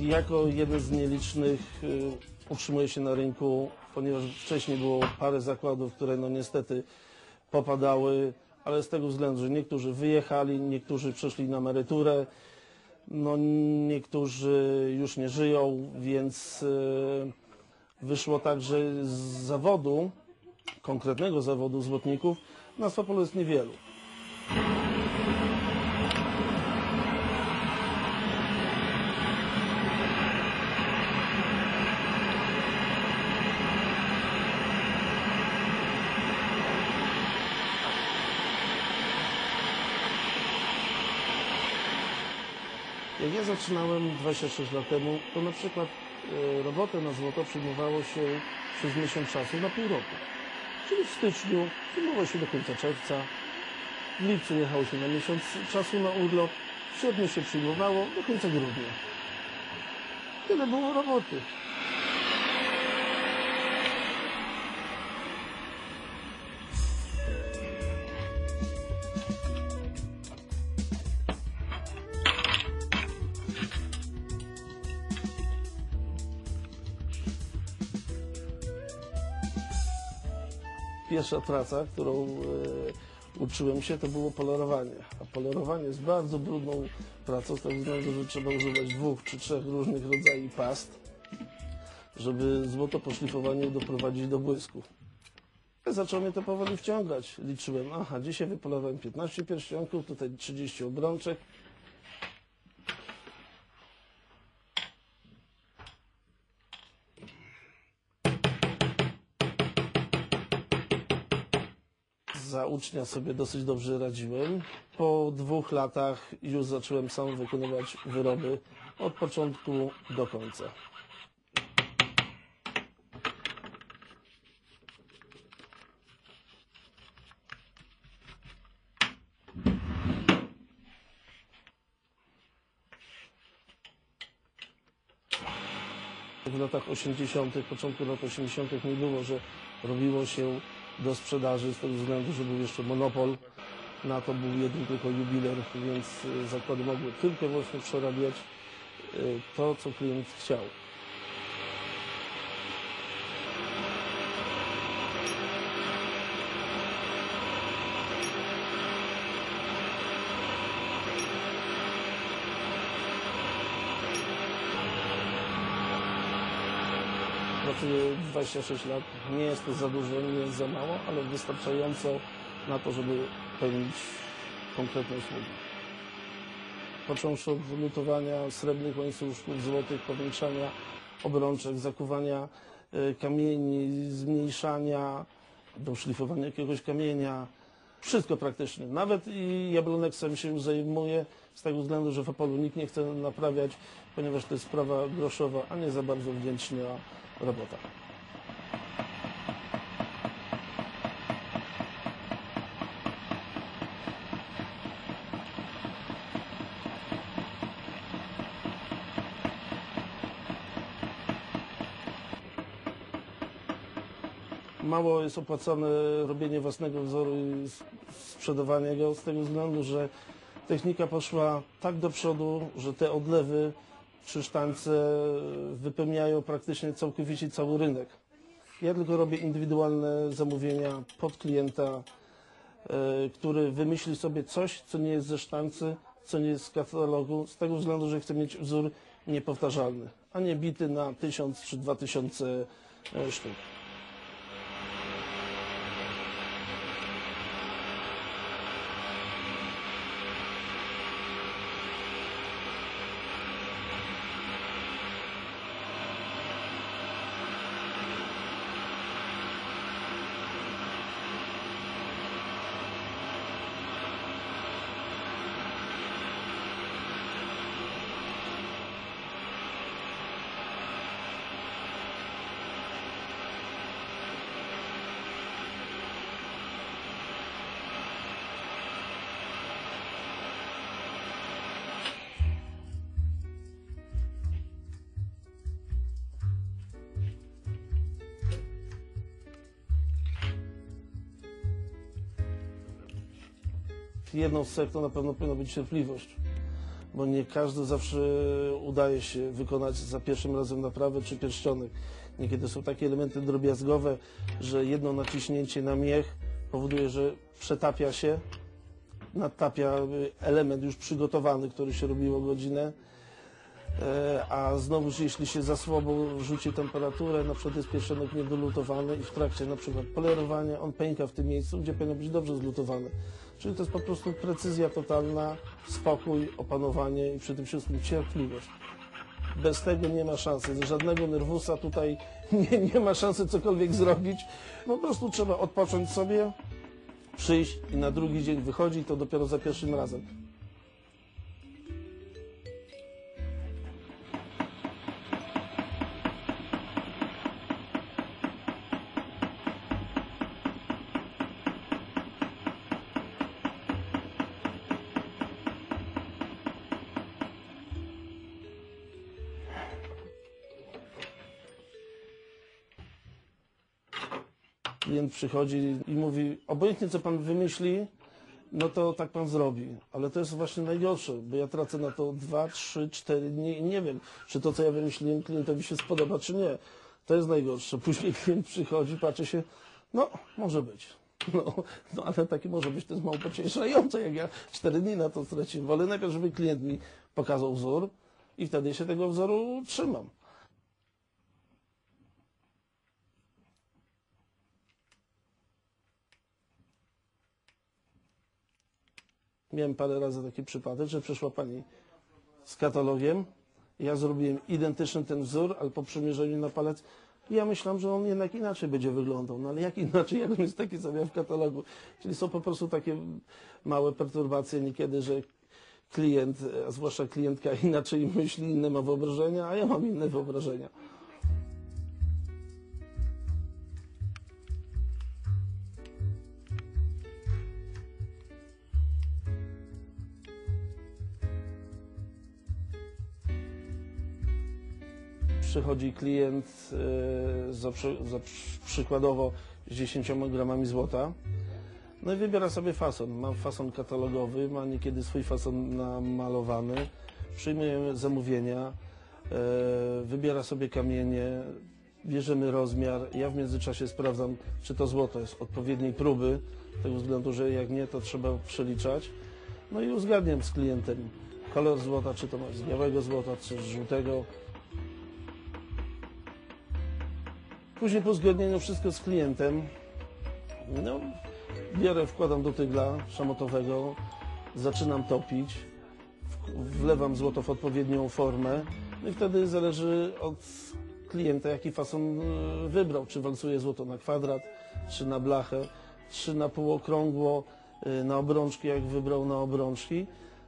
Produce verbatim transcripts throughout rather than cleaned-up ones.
Jako jeden z nielicznych y, utrzymuję się na rynku, ponieważ wcześniej było parę zakładów, które no niestety popadały, ale z tego względu, że niektórzy wyjechali, niektórzy przeszli na emeryturę, no niektórzy już nie żyją, więc y, wyszło tak, że z zawodu, konkretnego zawodu złotników na Opolu jest niewielu. Jak ja zaczynałem dwadzieścia sześć lat temu, to na przykład e, robotę na złoto przyjmowało się przez miesiąc czasu na pół roku. Czyli w styczniu przyjmowało się do końca czerwca, w lipcu jechało się na miesiąc czasu na urlop, w sierpniu się przyjmowało do końca grudnia. Tyle było roboty. Pierwsza praca, którą e, uczyłem się, to było polerowanie. A polerowanie jest bardzo brudną pracą, z tego względu, że trzeba używać dwóch czy trzech różnych rodzajów past, żeby złoto po szlifowaniu doprowadzić do błysku. Zaczął mnie to powoli wciągać. Liczyłem, aha, dzisiaj wypolowałem piętnaście pierścionków, tutaj trzydzieści obrączek. Za ucznia sobie dosyć dobrze radziłem. Po dwóch latach już zacząłem sam wykonywać wyroby od początku do końca. W latach osiemdziesiątych, początku lat osiemdziesiątych nie było, że robiło się do sprzedaży z tego względu, że był jeszcze monopol. Na to był jeden tylko jubiler, więc zakłady mogły tylko i wyłącznie przerabiać to, co klient chciał. Pracuję dwadzieścia sześć lat, nie jest to za dużo, nie jest za mało, ale wystarczająco na to, żeby pełnić konkretne usługi. Począwszy od lutowania srebrnych łańcuszków, złotych, powiększania obrączek, zakuwania kamieni, zmniejszania, do szlifowania jakiegoś kamienia, wszystko praktycznie. Nawet i jabloneksem się już zajmuję, z tego względu, że w Opolu nikt nie chce naprawiać, ponieważ to jest sprawa groszowa, a nie za bardzo wdzięczna robota. Mało jest opłacane robienie własnego wzoru i sprzedawanie go z tego względu, że technika poszła tak do przodu, że te odlewy czy sztańce wypełniają praktycznie całkowicie cały rynek. Ja tylko robię indywidualne zamówienia pod klienta, który wymyśli sobie coś, co nie jest ze sztańcy, co nie jest z katalogu, z tego względu, że chce mieć wzór niepowtarzalny, a nie bity na tysiąc czy dwa tysiące sztuk. Jedną z cech to na pewno powinna być cierpliwość, bo nie każdy zawsze udaje się wykonać za pierwszym razem naprawę czy pierścionek. Niekiedy są takie elementy drobiazgowe, że jedno naciśnięcie na miech powoduje, że przetapia się, nadtapia element już przygotowany, który się robiło godzinę, a znowuż jeśli się za słabo rzuci temperaturę, na przykład jest pierścionek niedolutowany i w trakcie na przykład polerowania on pęka w tym miejscu, gdzie powinno być dobrze zlutowany. Czyli to jest po prostu precyzja totalna, spokój, opanowanie i przede wszystkim cierpliwość. Bez tego nie ma szansy, żadnego nerwusa tutaj nie, nie ma szansy cokolwiek zrobić. Po prostu trzeba odpocząć sobie, przyjść i na drugi dzień wychodzi i to dopiero za pierwszym razem. Klient przychodzi i mówi, obojętnie co pan wymyśli, no to tak pan zrobi. Ale to jest właśnie najgorsze, bo ja tracę na to dwa, trzy, cztery dni i nie wiem, czy to, co ja wymyśliłem, klientowi się spodoba, czy nie. To jest najgorsze. Później klient przychodzi, patrzy się, no, może być. No, no ale takie może być, to jest mało pocieszające, jak ja cztery dni na to straciłem. Wolę najpierw, żeby klient mi pokazał wzór i wtedy się tego wzoru trzymam. Miałem parę razy taki przypadek, że przyszła pani z katalogiem, ja zrobiłem identyczny ten wzór, ale po przymierzeniu na palec ja myślałem, że on jednak inaczej będzie wyglądał. No ale jak inaczej, jak on jest taki sam jak w katalogu? Czyli są po prostu takie małe perturbacje niekiedy, że klient, a zwłaszcza klientka inaczej myśli, inne ma wyobrażenia, a ja mam inne wyobrażenia. Przychodzi klient yy, za, przy, za przykładowo z dziesięcioma gramami złota, no i wybiera sobie fason. Ma fason katalogowy, ma niekiedy swój fason namalowany, przyjmuje zamówienia, yy, wybiera sobie kamienie, bierzemy rozmiar. Ja w międzyczasie sprawdzam, czy to złoto jest odpowiedniej próby, z tego względu, że jak nie, to trzeba przeliczać. No i uzgadniam z klientem kolor złota, czy to ma z białego złota, czy z żółtego. Później po uzgodnieniu wszystko z klientem, no, biorę, wkładam do tygla szamotowego, zaczynam topić, wlewam złoto w odpowiednią formę, no i wtedy zależy od klienta, jaki fason wybrał, czy walcuje złoto na kwadrat, czy na blachę, czy na półokrągło, na obrączki, jak wybrał na obrączki.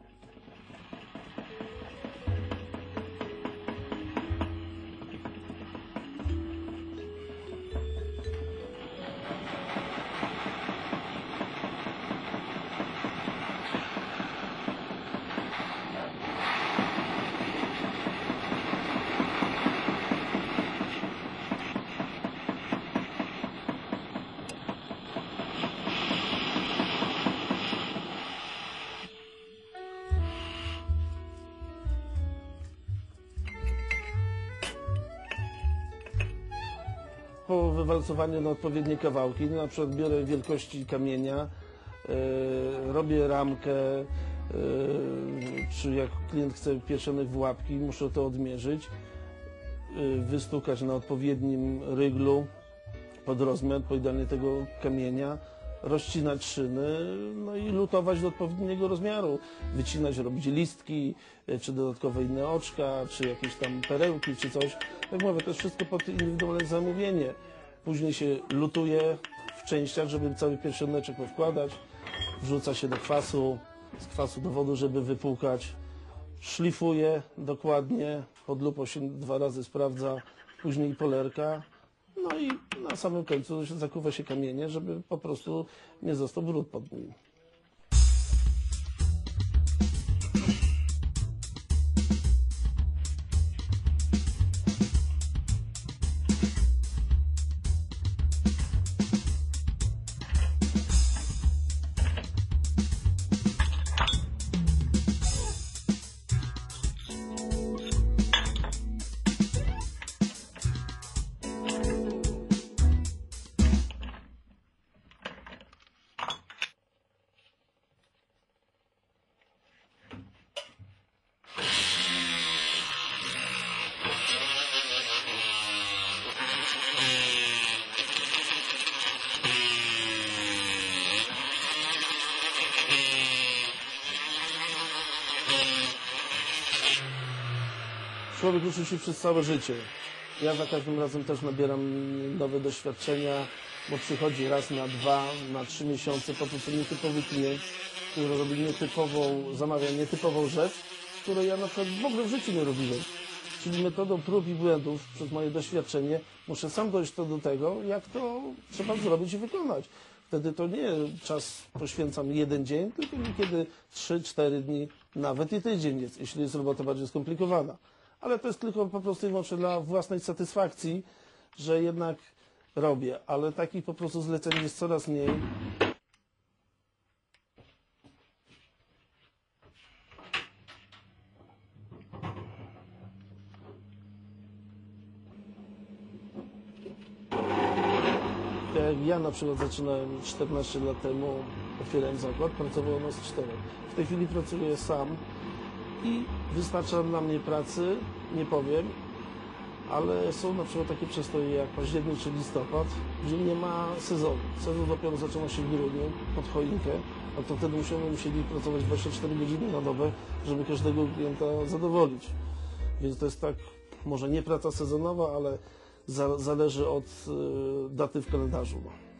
Po wywalcowaniu na odpowiednie kawałki, na przykład biorę wielkości kamienia, yy, robię ramkę, yy, czy jak klient chce pierścionek w łapki, muszę to odmierzyć, yy, wystukać na odpowiednim ryglu pod rozmiar, po idealnie tego kamienia, rozcinać szyny, no i lutować do odpowiedniego rozmiaru, wycinać, robić listki, czy dodatkowe inne oczka, czy jakieś tam perełki, czy coś. Jak mówię, to jest wszystko pod indywidualne zamówienie. Później się lutuje w częściach, żeby cały pierścioneczek powkładać, wrzuca się do kwasu, z kwasu do wody, żeby wypłukać, szlifuje dokładnie, pod lupą się dwa razy sprawdza, później polerka. No i na samym końcu zakuwa się kamienie, żeby po prostu nie został brud pod nim. człowiek uczy się przez całe życie. Ja za każdym razem też nabieram nowe doświadczenia, bo przychodzi raz na dwa, na trzy miesiące po prostu nietypowy klient, który robi nietypową, zamawia nietypową rzecz, której ja na przykład w ogóle w życiu nie robiłem. Czyli metodą prób i błędów, przez moje doświadczenie, muszę sam dojść to do tego, jak to trzeba zrobić i wykonać. Wtedy to nie czas poświęcam jeden dzień, tylko niekiedy trzy cztery dni, nawet i tydzień jest, jeśli jest robota bardziej skomplikowana. Ale to jest tylko po prostu i wyłącznie dla własnej satysfakcji, że jednak robię, ale takich po prostu zleceń jest coraz mniej. Jak ja na przykład zaczynałem czternaście lat temu, otwierałem zakład, pracowało nas czterech. W tej chwili pracuję sam i wystarcza dla mnie pracy, nie powiem, ale są na przykład takie przestoje jak październik czy listopad, gdzie nie ma sezonu. Sezon dopiero zaczyna się w grudniu, pod choinkę, a to wtedy musimy musieli pracować dwadzieścia cztery godziny na dobę, żeby każdego klienta zadowolić. Więc to jest tak, może nie praca sezonowa, ale za, zależy od y, daty w kalendarzu.